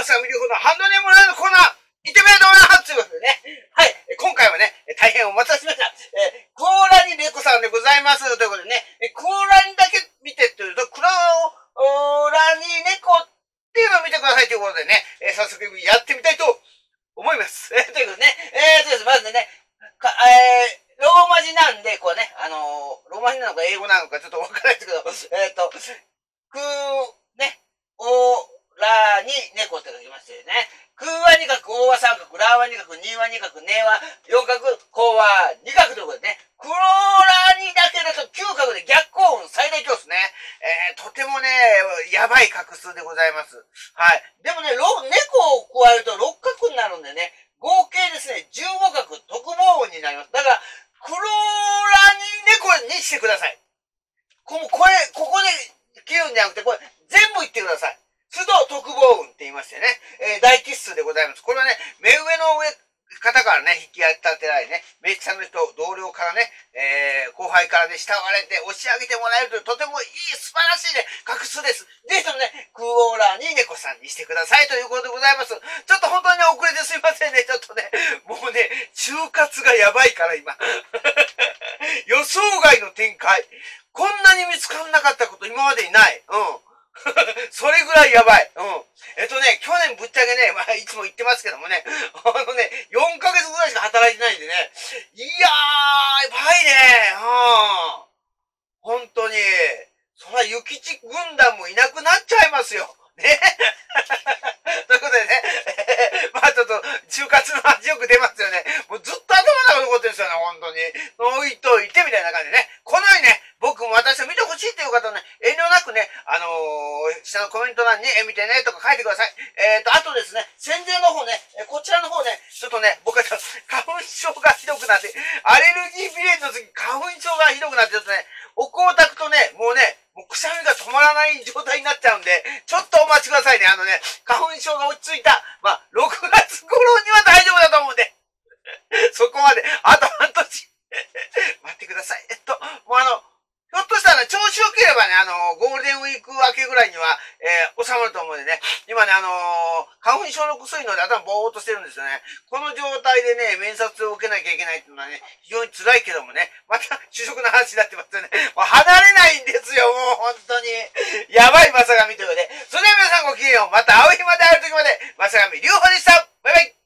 さが見るほどハンドネームライのコーナー、行ってみたいと思いますということでね。はい。今回はね、大変お待たせしました。クオラニレコさんでございます。ということでね、クオラニだけ見てって言うと、クオラニ猫っていうのを見てくださいということでね、早速やってみたいと思います。ということでね、まずね、ローマ字なんで、こうね、ローマ字なのか英語なのかちょっとわからないですけど、オラに猫って書きましたよね。空は2画、オは3画、ラは2画、ニは2画、ネは4画、コは2画ということでね、クローラにだけだと9画で逆幸運最大強ですね。とてもね、やばい画数でございます。はい。でもね、猫を加えると6画になるんでね、合計ですね、15画特防運になります。だから、クローラに猫にしてください。ここで切るんじゃなくて、これ全部言ってください。都度特防運って言いましてね、大吉数でございます。これはね、目上の方からね、引き立てられね、メイクさんの人、同僚からね、後輩からね、慕われて押し上げてもらえるという、とてもいい、素晴らしいね、画数です。ぜひともね、クオーラに猫さんにしてくださいということでございます。ちょっと本当にね、遅れてすいませんね。ちょっとね、もうね、就活がやばいから今。予想外の展開。こんなに見つからなかったこと今までにない。うん。それぐらいやばい。うん。去年ぶっちゃけね、いつも言ってますけどもね、4ヶ月ぐらいしか働いてないんでね、いやー、やばいね。本当に。そら、諭吉軍団もいなくなっちゃいますよ。ね。ということでね、ちょっと、就活の味よく出ますよね。もうずっと頭の中残ってるんですよね、本当に。置いといて、みたいな感じでね。このようにね、僕も私を見てほしいという方はね、遠慮なくね、下のコメント欄に見てね、とか書いてください。あとですね、宣伝の方ね、こちらの方ね、ちょっとね、僕は花粉症がひどくなって、アレルギー鼻炎の時、花粉症がひどくなってですね、お香を焚くとね、もうくしゃみが止まらない状態になっちゃうんで、ちょっとお待ちくださいね。花粉症が落ち着いた、6月頃には大丈夫だと思うんで、そこまで、あと半年、待ってください。もうひょっとしたら調子良ければね、ゴールデンウィーク明けぐらいには、収まると思うんでね。今ね、花粉症の薬ので頭ぼーっとしてるんですよね。この状態でね、面接を受けなきゃいけないっていうのはね、非常に辛いけどもね、また就職の話になってますよね。もう離れないんですよ、もう本当に。やばいまさがみということで。それでは皆さんごきげんよう。また会う日まで会える時まで、まさがみりゅうほでした。バイバイ。